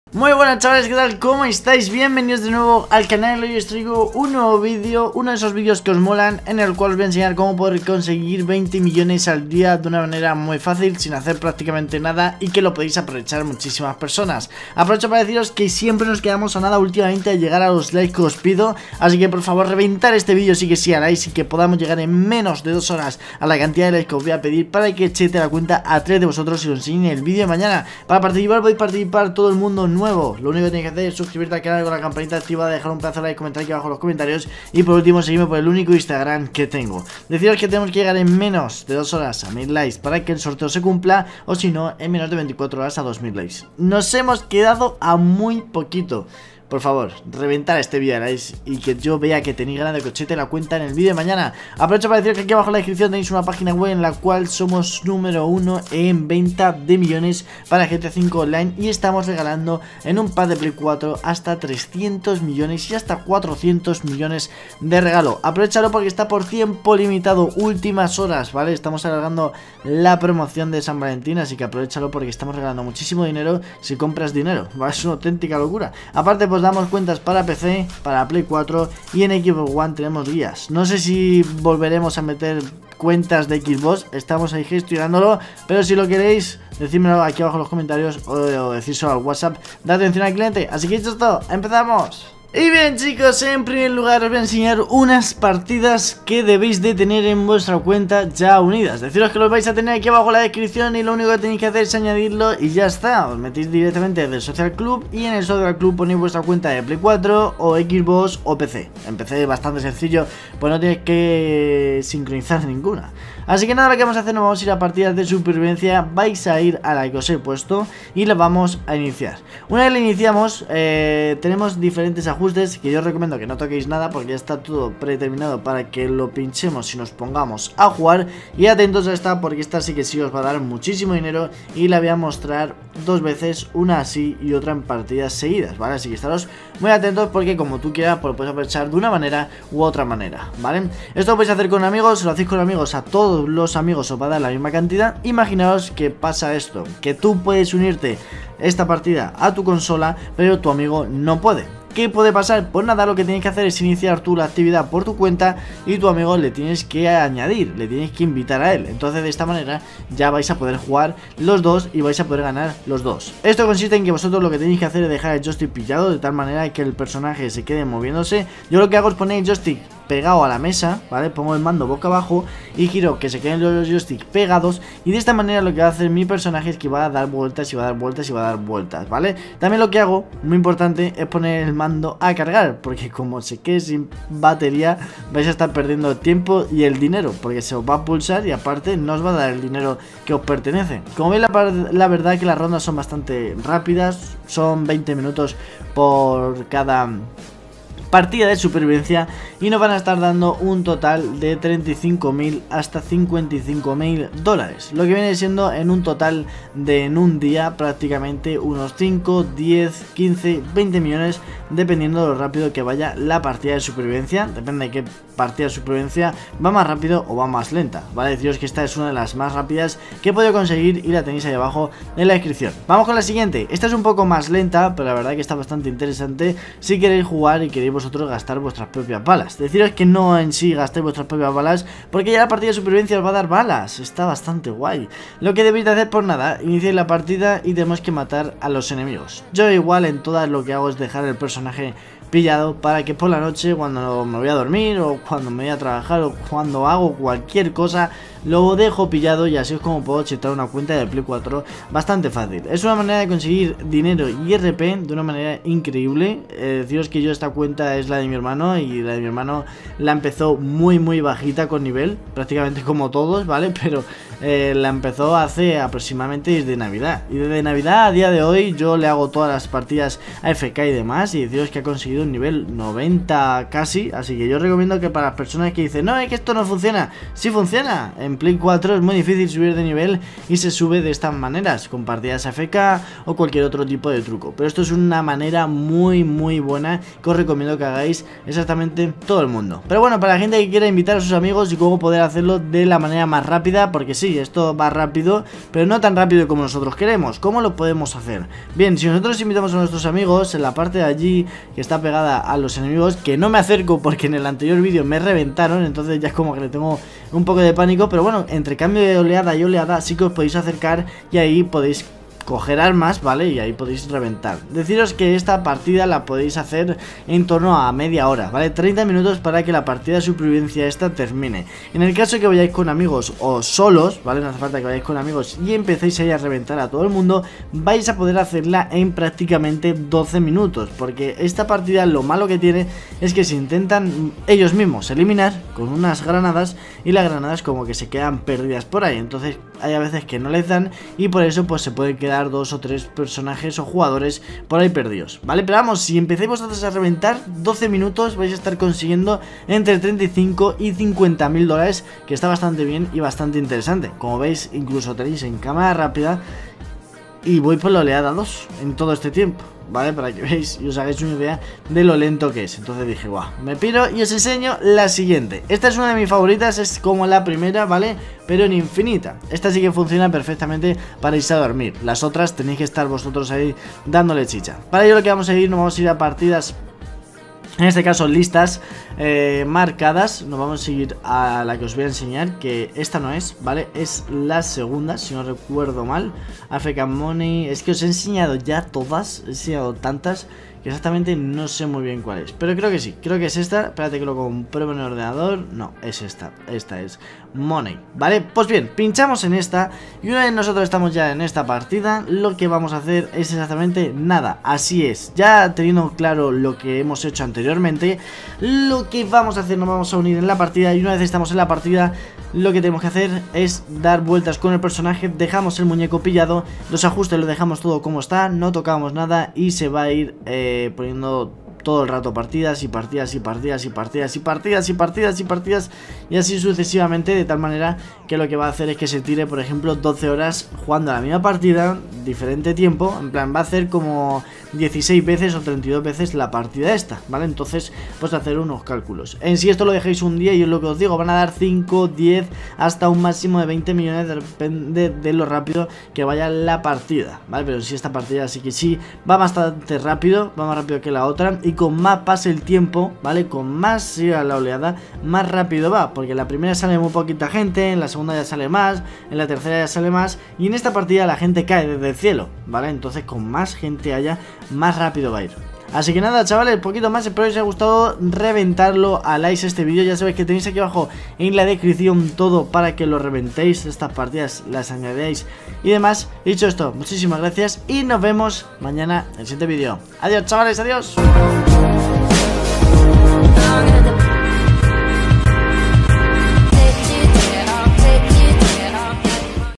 Muy buenas chavales, ¿qué tal? ¿Cómo estáis? Bienvenidos de nuevo al canal. Hoy os traigo un nuevo vídeo, uno de esos vídeos que os molan, en el cual os voy a enseñar cómo poder conseguir 20 millones al día de una manera muy fácil, sin hacer prácticamente nada, y que lo podéis aprovechar muchísimas personas. Aprovecho para deciros que siempre nos quedamos a nada últimamente a llegar a los likes que os pido, así que por favor reventar este vídeo sí que sí haráis, y que podamos llegar en menos de 2 horas a la cantidad de likes que os voy a pedir, para que echete la cuenta a 3 de vosotros y os enseñe el vídeo de mañana. Para participar podéis participar todo el mundo nuevo. Lo único que tenéis que hacer es suscribirte al canal con la campanita activada, dejar un pedazo de like, comentar aquí abajo en los comentarios, y por último seguirme por el único Instagram que tengo. Deciros que tenemos que llegar en menos de 2 horas a 1000 likes para que el sorteo se cumpla, o si no, en menos de 24 horas a 2000 likes. Nos hemos quedado a muy poquito. Por favor, reventar este vídeo y que yo vea que tenéis ganas de cochete la cuenta en el vídeo de mañana. Aprovecho para decir que aquí abajo en la descripción tenéis una página web en la cual somos número 1 en venta de millones para GTA 5 Online, y estamos regalando en un pack de Play 4 hasta 300 millones y hasta 400 millones de regalo. Aprovechalo porque está por tiempo limitado, últimas horas, ¿vale? Estamos alargando la promoción de San Valentín, así que aprovechalo porque estamos regalando muchísimo dinero si compras dinero, ¿vale? Es una auténtica locura. Aparte, pues damos cuentas para PC, para Play 4 y en Xbox One tenemos guías. No sé si volveremos a meter cuentas de Xbox, estamos ahí gestionándolo, pero si lo queréis, decídmelo aquí abajo en los comentarios o decírselo al WhatsApp de atención al cliente. Así que dicho esto, ¡empezamos! Y bien chicos, en primer lugar os voy a enseñar unas partidas que debéis de tener en vuestra cuenta ya unidas. Deciros que los vais a tener aquí abajo en la descripción, y lo único que tenéis que hacer es añadirlo y ya está. Os metéis directamente del Social Club y en el Social Club ponéis vuestra cuenta de Play 4 o Xbox o PC. En PC es bastante sencillo, pues no tenéis que sincronizar ninguna. Así que nada, lo que vamos a hacer, nos vamos a ir a partidas de supervivencia. Vais a ir a la que os he puesto y la vamos a iniciar. Una vez la iniciamos, tenemos diferentes ajustes que yo os recomiendo que no toquéis nada, porque ya está todo predeterminado para que lo pinchemos y nos pongamos a jugar. Y atentos a esta, porque esta sí que sí os va a dar muchísimo dinero, y la voy a mostrar 2 veces, una así y otra en partidas seguidas, ¿vale? Así que estaros muy atentos, porque como tú quieras, pues lo puedes aprovechar de una manera u otra manera, ¿vale? Esto lo podéis hacer con amigos, si lo hacéis con amigos, a todos los amigos os va a dar la misma cantidad. Imaginaos que pasa esto, que tú puedes unirte esta partida a tu consola, pero tu amigo no puede. ¿Qué puede pasar? Pues nada, lo que tienes que hacer es iniciar tú la actividad por tu cuenta, y tu amigo le tienes que añadir, le tienes que invitar a él. Entonces de esta manera ya vais a poder jugar los dos y vais a poder ganar los dos. Esto consiste en que vosotros lo que tenéis que hacer es dejar el joystick pillado, de tal manera que el personaje se quede moviéndose. Yo lo que hago es poner el joystick pegado a la mesa, ¿vale? Pongo el mando boca abajo y giro que se queden los joysticks pegados, y de esta manera lo que va a hacer mi personaje es que va a dar vueltas y va a dar vueltas y va a dar vueltas, ¿vale? También lo que hago, muy importante, es poner el mando a cargar, porque como se quede sin batería vais a estar perdiendo el tiempo y el dinero, porque se os va a pulsar y aparte no os va a dar el dinero que os pertenece. Como veis, la verdad que las rondas son bastante rápidas, son 20 minutos por cada partida de supervivencia, y nos van a estar dando un total de 35.000 hasta 55.000 dólares, lo que viene siendo en un total de, en un día, prácticamente unos 5, 10, 15, 20 millones, dependiendo de lo rápido que vaya la partida de supervivencia. Depende de qué partida de supervivencia va más rápido o va más lenta, ¿vale? Deciros que esta es una de las más rápidas que he podido conseguir y la tenéis ahí abajo en la descripción. Vamos con la siguiente. Esta es un poco más lenta, pero la verdad que está bastante interesante si queréis jugar y queréis vosotros gastar vuestras propias balas. Deciros que no en sí gastéis vuestras propias balas, porque ya la partida de supervivencia os va a dar balas. Está bastante guay. Lo que debéis de hacer, por nada, iniciáis la partida y tenemos que matar a los enemigos. Yo igual en todas lo que hago es dejar el personaje pillado, para que por la noche, cuando me voy a dormir o cuando me voy a trabajar o cuando hago cualquier cosa, lo dejo pillado, y así es como puedo chetar una cuenta de Play 4 bastante fácil. Es una manera de conseguir dinero y RP de una manera increíble. Deciros que yo esta cuenta es la de mi hermano, y la de mi hermano la empezó muy bajita con nivel, prácticamente como todos, ¿vale? Pero la empezó hace aproximadamente desde Navidad, y desde Navidad a día de hoy yo le hago todas las partidas a FK y demás, y deciros que ha conseguido un nivel 90 casi. Así que yo recomiendo que para las personas que dicen no, es que esto no funciona, sí funciona. en Play 4 es muy difícil subir de nivel y se sube de estas maneras, con partidas AFK o cualquier otro tipo de truco. Pero esto es una manera muy buena que os recomiendo que hagáis exactamente todo el mundo. Pero bueno, para la gente que quiera invitar a sus amigos y cómo poder hacerlo de la manera más rápida, porque sí, esto va rápido, pero no tan rápido como nosotros queremos. ¿Cómo lo podemos hacer? Bien, si nosotros invitamos a nuestros amigos, en la parte de allí que está pegada a los enemigos, que no me acerco porque en el anterior vídeo me reventaron, entonces ya es como que le tengo un poco de pánico, pero bueno, entre cambio de oleada y oleada sí que os podéis acercar y ahí podéis coger armas, ¿vale? Y ahí podéis reventar. Deciros que esta partida la podéis hacer en torno a media hora, ¿vale? 30 minutos para que la partida de supervivencia esta termine. En el caso de que vayáis con amigos o solos, ¿vale? No hace falta que vayáis con amigos y empecéis ahí a reventar a todo el mundo, vais a poder hacerla en prácticamente 12 minutos, porque esta partida lo malo que tiene es que se intentan ellos mismos eliminar con unas granadas y las granadas como que se quedan perdidas por ahí, entonces hay a veces que no les dan y por eso pues se pueden quedar 2 o 3 personajes o jugadores por ahí perdidos, ¿vale? Pero vamos, si empezáis vosotros a reventar, 12 minutos vais a estar consiguiendo entre 35 y 50.000 dólares, que está bastante bien y bastante interesante. Como veis, incluso tenéis en cámara rápida y voy por la oleada 2 en todo este tiempo, ¿vale? Para que veáis y os hagáis una idea de lo lento que es. Entonces dije, guau, me piro y os enseño la siguiente. Esta es una de mis favoritas, es como la primera, ¿vale? Pero en infinita. Esta sí que funciona perfectamente para irse a dormir. Las otras tenéis que estar vosotros ahí dándole chicha. Para ello lo que vamos a ir, nos vamos a ir a partidas, en este caso listas marcadas. Nos vamos a ir a la que os voy a enseñar, que esta no es, ¿vale? Es la segunda, si no recuerdo mal. AFK Money, es que os he enseñado ya todas, he enseñado tantas que exactamente no sé muy bien cuál es, pero creo que sí, creo que es esta. Espérate que lo compruebo en el ordenador. No, es esta es Money, ¿vale? Pues bien, pinchamos en esta y una vez nosotros estamos ya en esta partida, lo que vamos a hacer es exactamente nada. Así es, ya teniendo claro lo que hemos hecho anteriormente, lo que vamos a hacer, nos vamos a unir en la partida y una vez estamos en la partida, lo que tenemos que hacer es dar vueltas con el personaje, dejamos el muñeco pillado, los ajustes lo dejamos todo como está, no tocamos nada y se va a ir poniendo todo el rato partidas y partidas y partidas y partidas y partidas y partidas y partidas y así sucesivamente, de tal manera que lo que va a hacer es que se tire, por ejemplo, 12 horas jugando a la misma partida, diferente tiempo, en plan va a hacer como 16 veces o 32 veces la partida esta, ¿vale? Entonces pues hacer unos cálculos. En sí esto lo dejéis un día y es lo que os digo, van a dar 5, 10 hasta un máximo de 20 millones, depende de lo rápido que vaya la partida, ¿vale? Pero si esta partida sí que sí va bastante rápido, va más rápido que la otra y con más pase el tiempo, ¿vale? Con más siga la oleada, más rápido va, porque en la primera sale muy poquita gente, en la segunda ya sale más, en la tercera ya sale más y en esta partida la gente cae desde el cielo, ¿vale? Entonces con más gente haya, más rápido va a ir. Así que nada, chavales, poquito más, espero que os haya gustado, reventarlo a likes este vídeo. Ya sabéis que tenéis aquí abajo en la descripción todo para que lo reventéis, estas partidas las añadáis y demás. Dicho esto, muchísimas gracias y nos vemos mañana en el siguiente vídeo. Adiós, chavales, adiós.